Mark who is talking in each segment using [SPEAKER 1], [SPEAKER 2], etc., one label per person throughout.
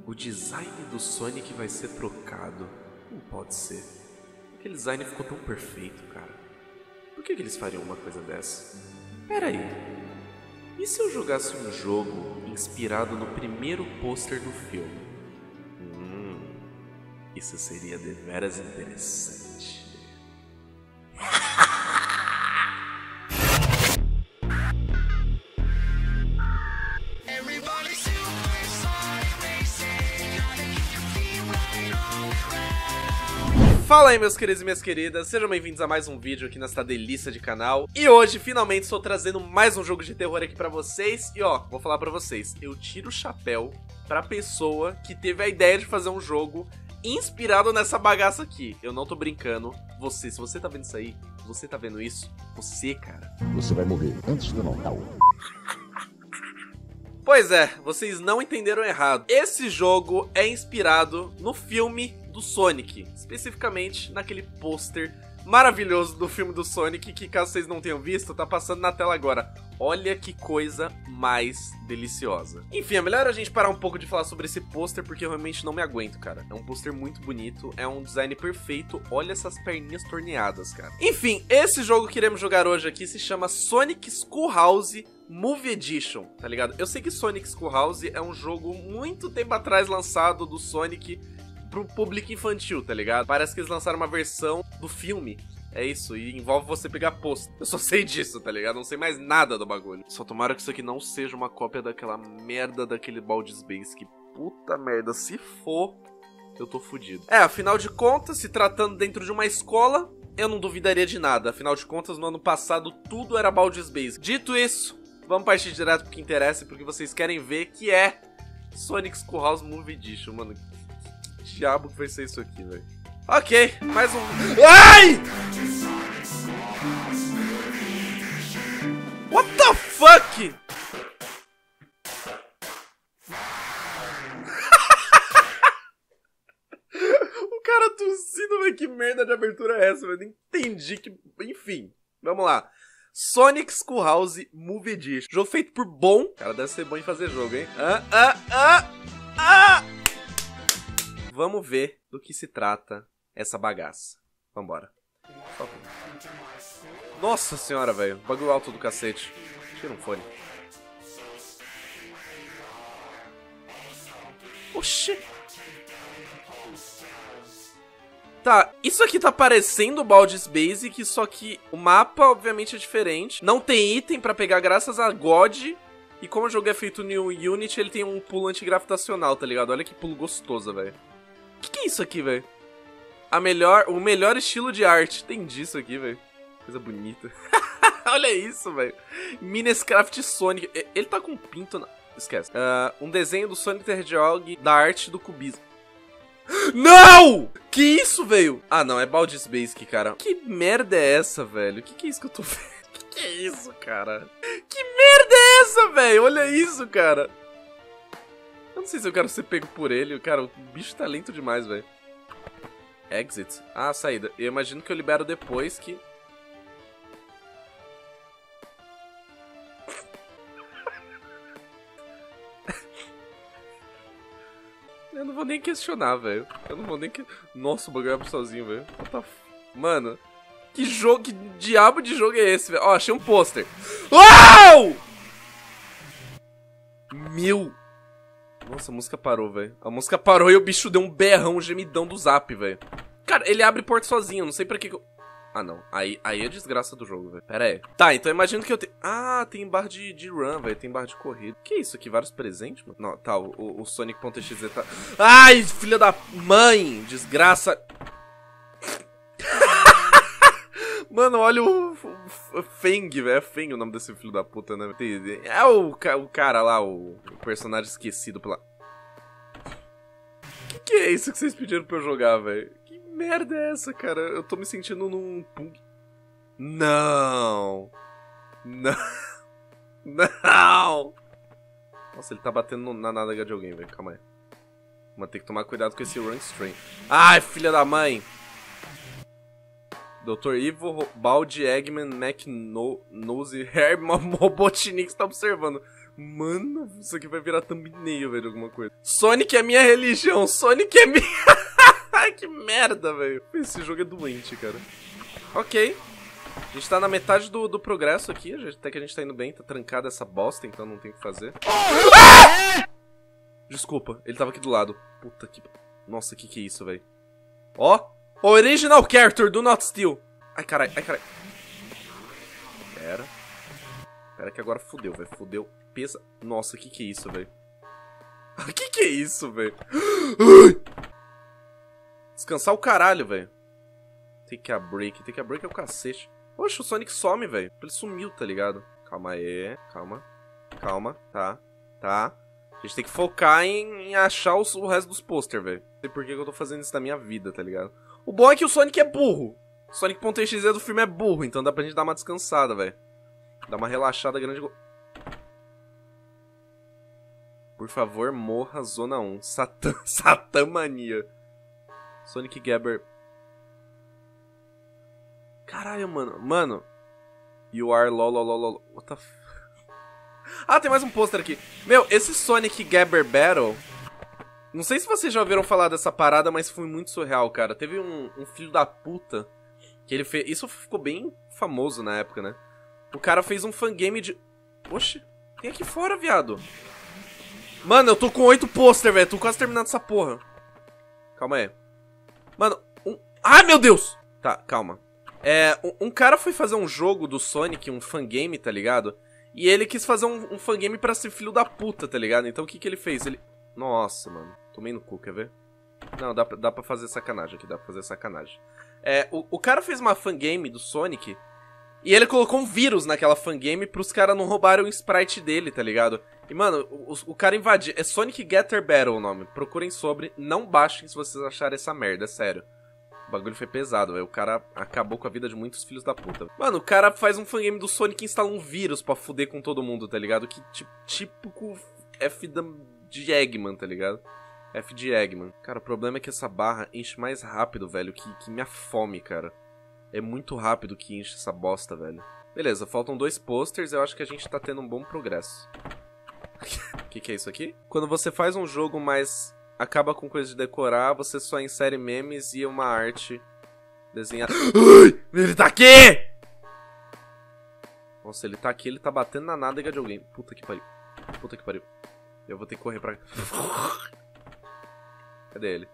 [SPEAKER 1] O design do Sonic vai ser trocado. Não pode ser. Aquele design ficou tão perfeito, cara. Por que eles fariam uma coisa dessa? Pera aí. E se eu jogasse um jogo inspirado no primeiro pôster do filme? Isso seria deveras interessante. Fala aí, meus queridos e minhas queridas, sejam bem-vindos a mais um vídeo aqui nesta delícia de canal. E hoje, finalmente, estou trazendo mais um jogo de terror aqui pra vocês. E ó, vou falar pra vocês, eu tiro o chapéu pra pessoa que teve a ideia de fazer um jogo inspirado nessa bagaça aqui. Eu não tô brincando. Você, se você tá vendo isso aí, se você tá vendo isso, você, cara,
[SPEAKER 2] você vai morrer antes do Natal.
[SPEAKER 1] Pois é, vocês não entenderam errado. Esse jogo é inspirado no filme do Sonic, especificamente naquele pôster maravilhoso do filme do Sonic, que caso vocês não tenham visto, tá passando na tela agora. Olha que coisa mais deliciosa. Enfim, é melhor a gente parar um pouco de falar sobre esse pôster, porque eu realmente não me aguento, cara. É um pôster muito bonito, é um design perfeito. Olha essas perninhas torneadas, cara. Enfim, esse jogo que iremos jogar hoje aqui se chama Sonic Schoolhouse Movie Edition, tá ligado? Eu sei que Sonic Schoolhouse é um jogo muito tempo atrás lançado do Sonic pro público infantil, tá ligado? Parece que eles lançaram uma versão do filme. É isso, e envolve você pegar pôster. Eu só sei disso, tá ligado? Não sei mais nada do bagulho. Só tomara que isso aqui não seja uma cópia daquela merda daquele Baldur's Base. Que puta merda, se for, eu tô fudido. É, afinal de contas, se tratando dentro de uma escola, eu não duvidaria de nada. Afinal de contas, no ano passado, tudo era Baldur's Base. Dito isso, vamos partir direto pro que interessa, porque vocês querem ver, que é Sonic Schoolhouse Movie Edition, mano. Que diabo que vai ser isso aqui, velho? Ok, mais um... Ai! What the fuck? O cara tossindo, velho, que merda de abertura é essa, velho? Nem entendi que... Enfim, vamos lá. Sonic Schoolhouse Movie Edition. Jogo feito por Bon. O cara deve ser bom em fazer jogo, hein? Vamos ver do que se trata essa bagaça. Vambora. Nossa senhora, velho. Bagulho alto do cacete. Tira um fone. Oxi. Tá, isso aqui tá parecendo o Baldur's Basic, só que o mapa, obviamente, é diferente. Não tem item pra pegar graças a God. E como o jogo é feito no Unity, ele tem um pulo antigravitacional, tá ligado? Olha que pulo gostoso, velho. Que é isso aqui, velho? O melhor estilo de arte. Tem disso aqui, velho. Coisa bonita. Olha isso, velho. Minecraft Sonic. Ele tá com um pinto na... Esquece. Um desenho do Sonic the Hedgehog da arte do cubismo. Não! Que isso, velho? Ah, não. É Baldur's Basic, cara. Que merda é essa, velho? Que é isso que eu tô vendo? Que é isso, cara? Que merda é essa, velho? Olha isso, cara. Eu não sei se eu quero ser pego por ele. Cara, o bicho tá lento demais, velho. Exit. Ah, saída. Eu imagino que eu libero depois que... Eu não vou nem questionar, velho. Eu não vou nem... Nossa, o bagulho abre sozinho, velho. Mano, que jogo... Que diabo de jogo é esse, velho? Ó, achei um pôster. Uau! Meu... Nossa, a música parou, velho. A música parou e o bicho deu um berrão, um gemidão do Zap, velho. Cara, ele abre porta sozinho, não sei pra que eu... Ah, não. Aí é desgraça do jogo, velho. Pera aí. Tá, então eu imagino que eu tenho... Ah, tem barra de run, velho. Tem barra de corrida. Que isso aqui? Vários presentes, mano? Não, tá. O Sonic.exe tá... Ai, filha da mãe! Desgraça... Mano, olha o Feng, velho. É Feng o nome desse filho da puta, né? É o cara lá, o personagem esquecido pela... Que é isso que vocês pediram pra eu jogar, velho? Que merda é essa, cara? Eu tô me sentindo num... Não! Não! Não! Nossa, ele tá batendo na nádega de alguém, velho. Calma aí. Vamos ter que tomar cuidado com esse run stream. Ai, filha da mãe! Dr. Evil, Baldi, Eggman, McNose, Herb, Robotnik, você tá observando Mano, isso aqui vai virar thumbnail, velho, alguma coisa. Sonic é minha religião, Sonic é minha... Ai, que merda, velho. Esse jogo é doente, cara. Ok. A gente tá na metade do progresso aqui, até que a gente tá indo bem, tá trancada essa bosta, então não tem o que fazer. Ah! Desculpa, ele tava aqui do lado. Puta que... Nossa, que é isso, velho? Ó, original character, do not steal. Ai, caralho, ai, caralho. Pera que agora fudeu, velho, fudeu. Pesa... Nossa, que é isso, velho? Que é isso, velho? Descansar o caralho, velho. Take a break é o cacete. Poxa, o Sonic some, velho. Ele sumiu, tá ligado? Calma aí, calma. Calma, tá. A gente tem que focar em achar o resto dos pôster, velho. Não sei por que eu tô fazendo isso na minha vida, tá ligado? O bom é que o Sonic é burro. O Sonic.exe do filme é burro, então dá pra gente dar uma descansada, velho. Dar uma relaxada grande. Por favor, morra Zona 1. Satã Mania. Sonic Gabber. Caralho, mano. Mano. You are lolololol. What the f... Ah, tem mais um pôster aqui. Meu, esse Sonic Gabber Battle... Não sei se vocês já ouviram falar dessa parada, mas foi muito surreal, cara. Teve um filho da puta que ele fez... Isso ficou bem famoso na época, né? O cara fez um fangame de... Oxi, tem aqui fora, viado. Mano, eu tô com 8 pôster, velho. Tô quase terminando essa porra. Calma aí. Mano, Ai, meu Deus! Tá, calma. Um cara foi fazer um jogo do Sonic, um fangame, tá ligado? E ele quis fazer um fangame pra ser filho da puta, tá ligado? Então o que ele fez? Ele... Nossa, mano. Tomei no cu, quer ver? Não, dá pra fazer sacanagem aqui, dá pra fazer sacanagem. O cara fez uma fangame do Sonic e ele colocou um vírus naquela fangame pros caras não roubarem o sprite dele, tá ligado? E, mano, o cara invadiu... É Sonic Gather Battle o nome. Procurem sobre, não baixem se vocês acharem essa merda, é sério. O bagulho foi pesado, velho. O cara acabou com a vida de muitos filhos da puta. Mano, o cara faz um fangame do Sonic e instala um vírus pra fuder com todo mundo, tá ligado? Que típico F de Eggman, tá ligado? F de Eggman. Cara, o problema é que essa barra enche mais rápido, velho, que minha fome, cara. É muito rápido que enche essa bosta, velho. Beleza, faltam 2 posters, eu acho que a gente tá tendo um bom progresso. O que é isso aqui? Quando você faz um jogo, mas acaba com coisa de decorar, você só insere memes e uma arte desenhada. Ele tá aqui! Nossa, ele tá aqui, ele tá batendo na nádega de alguém. Puta que pariu. Puta que pariu. Eu vou ter que correr pra... Cadê ele?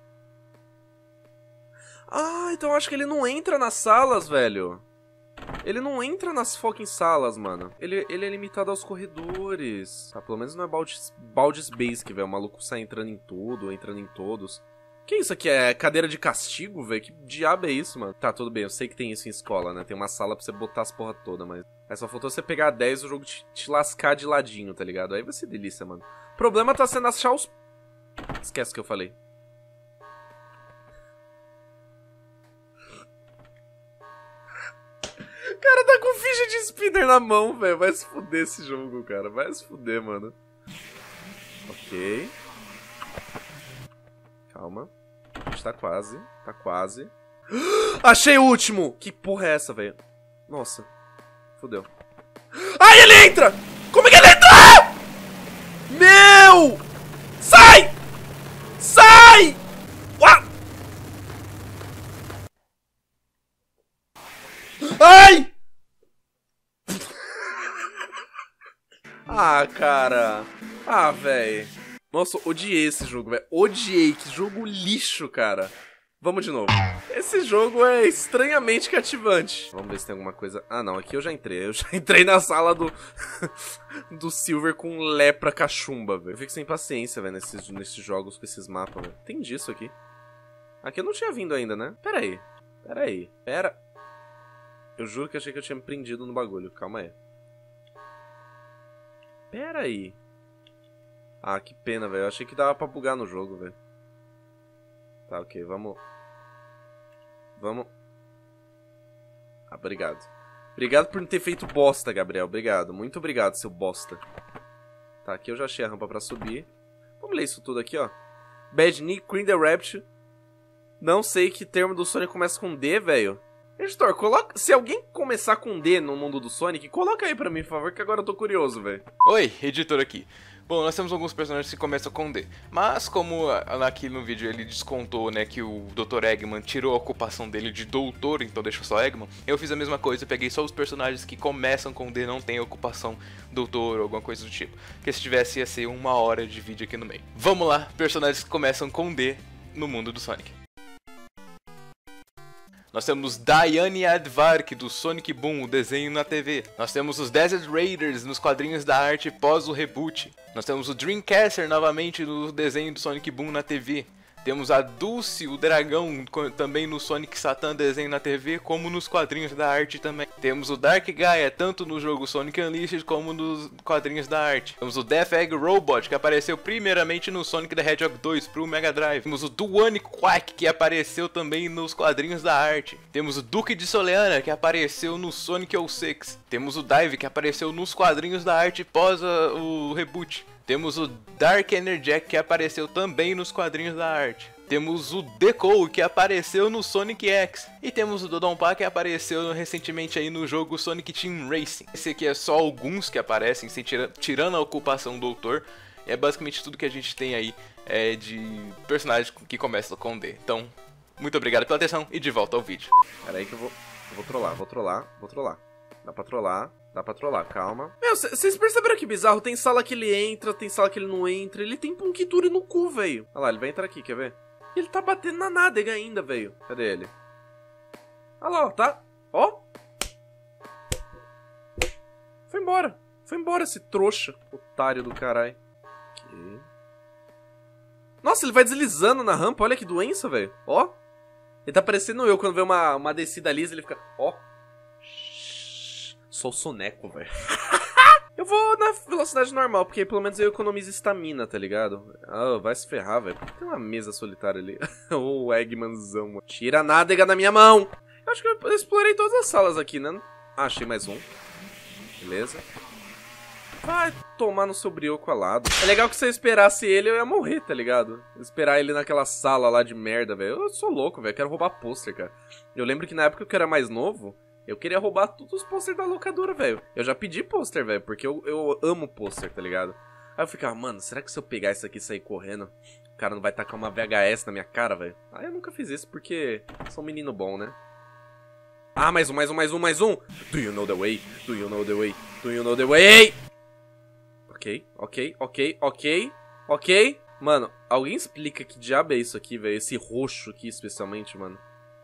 [SPEAKER 1] Ah, então eu acho que ele não entra nas salas, velho. Ele não entra nas fucking salas, mano. Ele é limitado aos corredores. Tá, pelo menos não é Baldur's Basic, velho. O maluco sai entrando em tudo, entrando em todos. Que isso aqui? É cadeira de castigo, velho? Que diabo é isso, mano? Tá, tudo bem. Eu sei que tem isso em escola, né? Tem uma sala pra você botar as porra toda, mas... Aí só faltou você pegar 10 e o jogo te lascar de ladinho, tá ligado? Aí vai ser delícia, mano. O problema tá sendo achar os... Esquece o que eu falei. O cara tá com ficha de spinner na mão, velho. Vai se fuder esse jogo, cara. Vai se fuder, mano. Ok. Calma. A gente tá quase. Tá quase. Achei o último! Que porra é essa, velho? Nossa. Fudeu. Ai, ele entra! Como é que ele entra? Meu! Sai! Sai! Uau! Ai! Ah, cara. Ah, velho. Nossa, odiei esse jogo, velho. Odiei. Que jogo lixo, cara. Vamos de novo. Esse jogo é estranhamente cativante. Vamos ver se tem alguma coisa... Ah, não. Aqui eu já entrei. Eu já entrei na sala do Silver com lepra cachumba, velho. Eu fico sem paciência, velho, nesses jogos com esses mapas, velho. Tem disso aqui. Aqui eu não tinha vindo ainda, né? Pera aí. Eu juro que achei que eu tinha me prendido no bagulho. Calma aí. Pera aí. Ah, que pena, velho. Eu achei que dava pra bugar no jogo, velho. Tá, ok. Vamos. Ah, obrigado. Obrigado por não ter feito bosta, Gabriel. Obrigado. Muito obrigado, seu bosta. Tá, aqui eu já achei a rampa pra subir. Vamos ler isso tudo aqui, ó. Bad Nick, Queen the Rapture. Não sei que termo do Sonic começa com D, velho. Editor, coloca... se alguém começar com D no mundo do Sonic, coloca aí pra mim, por favor, que agora eu tô curioso, velho.
[SPEAKER 3] Oi, editor aqui. Bom, nós temos alguns personagens que começam com D. Mas como aqui no vídeo ele descontou, né, que o Dr. Eggman tirou a ocupação dele de doutor, então deixou só Eggman, eu fiz a mesma coisa, eu peguei só os personagens que começam com D, não tem ocupação doutor ou alguma coisa do tipo. Porque se tivesse ia ser 1 hora de vídeo aqui no meio. Vamos lá, personagens que começam com D no mundo do Sonic. Nós temos Diane Aardvark do Sonic Boom, o desenho na TV. Nós temos os Desert Raiders nos quadrinhos da arte pós o reboot. Nós temos o Dreamcatcher novamente no desenho do Sonic Boom na TV. Temos a Dulce, o dragão, também no Sonic Satan desenho na TV, como nos quadrinhos da arte também. Temos o Dark Gaia, tanto no jogo Sonic Unleashed como nos quadrinhos da arte. Temos o Death Egg Robot, que apareceu primeiramente no Sonic the Hedgehog 2 pro Mega Drive. Temos o Duane Quack, que apareceu também nos quadrinhos da arte. Temos o Duque de Soleana, que apareceu no Sonic 06. Temos o Dive, que apareceu nos quadrinhos da arte pós o reboot. Temos o Dark Enerjack, que apareceu também nos quadrinhos da arte. Temos o Deco, que apareceu no Sonic X. E temos o Dodonpa, que apareceu recentemente aí no jogo Sonic Team Racing. Esse aqui é só alguns que aparecem, tirando a ocupação do autor. É basicamente tudo que a gente tem aí de personagens que começam com D. Então, muito obrigado pela atenção e de volta ao vídeo.
[SPEAKER 1] Pera aí que eu vou trollar. Dá pra trollar, calma. Meu, vocês perceberam que bizarro? Tem sala que ele entra, tem sala que ele não entra. Ele tem Punkituri no cu, velho. Olha lá, ele vai entrar aqui, quer ver? Ele tá batendo na nádega ainda, velho. Cadê ele? Olha lá, ó, tá? Ó. Foi embora esse trouxa. Otário do caralho. Aqui. Nossa, ele vai deslizando na rampa. Olha que doença, velho. Ó. Ele tá parecendo eu quando vê uma descida lisa, ele fica... Ó. Sou soneco, velho. Eu vou na velocidade normal, porque aí pelo menos eu economizo estamina, tá ligado? Ah, vai se ferrar, velho. Tem uma mesa solitária ali. O Eggmanzão, mano. Tira a nádega da minha mão. Eu acho que eu explorei todas as salas aqui, né? Ah, achei mais um. Beleza. Vai tomar no seu brioco alado. É legal que se eu esperasse ele, eu ia morrer, tá ligado? Esperar ele naquela sala lá de merda, velho. Eu sou louco, velho. Quero roubar pôster, cara. Eu lembro que na época que eu era mais novo... Eu queria roubar todos os pôster da locadora, velho. Eu já pedi pôster, velho, porque eu amo pôster, tá ligado? Aí eu ficava, mano, será que se eu pegar isso aqui e sair correndo, o cara não vai tacar uma VHS na minha cara, velho? Aí eu nunca fiz isso porque sou um menino bom, né? Ah, mais um. Do you know the way? Do you know the way? Do you know the way? Ok. Mano, alguém explica que diabo é isso aqui, velho? Esse roxo aqui, especialmente, mano.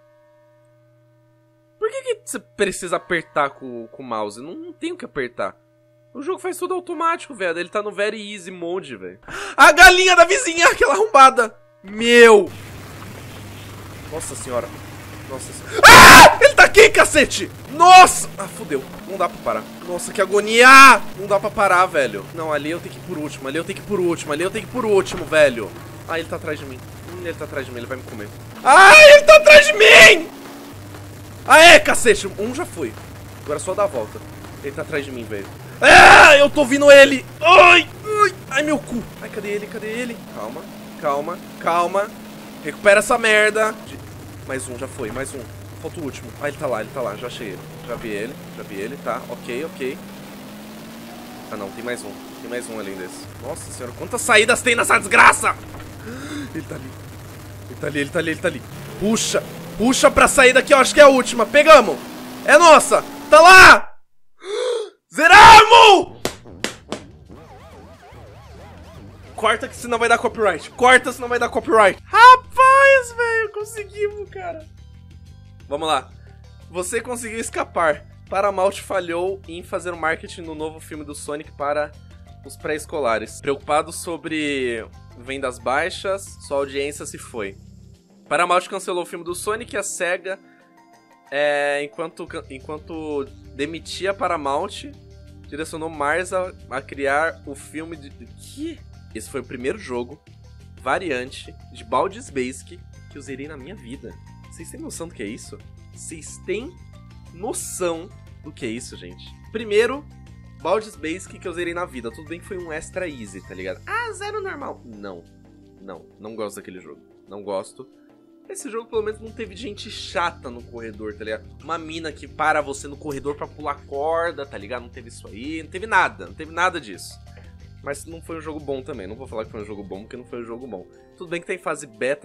[SPEAKER 1] Por que você precisa apertar com o mouse? Não tem o que apertar. O jogo faz tudo automático, velho. Ele tá no Very Easy Mode, velho. A galinha da vizinha, aquela arrombada. Meu. Nossa senhora. Ah! Ele tá aqui, cacete. Nossa. Ah, fodeu. Não dá pra parar. Nossa, que agonia. Não dá pra parar, velho. Não, ali eu tenho que ir por último. Ali eu tenho que ir por último, velho. Ah, ele tá atrás de mim. Ele vai me comer. Ah, ele tá atrás de mim. Aê, cacete! Um já foi. Agora é só dar a volta. Ele tá atrás de mim, velho. Ah, eu tô ouvindo ele! Ai, meu cu! Ai, cadê ele? Calma. Recupera essa merda. Mais um, já foi, mais um. Falta o último. Ah, ele tá lá, já achei ele. Já vi ele, tá. Ok. Ah, não, tem mais um além desse. Nossa senhora, quantas saídas tem nessa desgraça? Ele tá ali. Puxa pra sair daqui, eu acho que é a última. Pegamos. É nossa. Tá lá. Zeramos. Corta que senão vai dar copyright. Rapaz, velho. Conseguimos, cara. Vamos lá. Você conseguiu escapar. Paramount falhou em fazer o marketing no novo filme do Sonic para os pré-escolares. Preocupado sobre vendas baixas, sua audiência se foi. Paramount cancelou o filme do Sonic e a SEGA, enquanto demitia a Paramount, direcionou Mars a criar o filme de... Que? Esse foi o primeiro jogo, variante, de Baldur's Basic que eu zerei na minha vida. Vocês têm noção do que é isso? Vocês têm noção do que é isso, gente? Primeiro, Baldur's Basic que eu zerei na vida. Tudo bem que foi um extra easy, tá ligado? Ah, zero normal. Não gosto daquele jogo. Não gosto. Esse jogo pelo menos não teve gente chata no corredor, tá ligado? Uma mina que para você no corredor pra pular corda, tá ligado? Não teve isso aí, não teve nada disso. Mas não foi um jogo bom também, não vou falar que foi um jogo bom, porque não foi um jogo bom. Tudo bem que tem fase beta,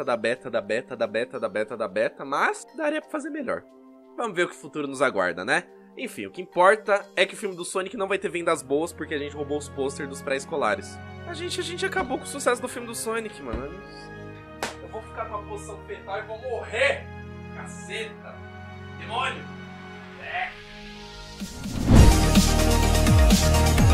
[SPEAKER 1] mas daria pra fazer melhor. Vamos ver o que o futuro nos aguarda, né? Enfim, o que importa é que o filme do Sonic não vai ter vendas boas porque a gente roubou os posters dos pré-escolares. A gente acabou com o sucesso do filme do Sonic, mano. Eu vou ficar numa posição fetal e vou morrer! Caceta! Demônio! É!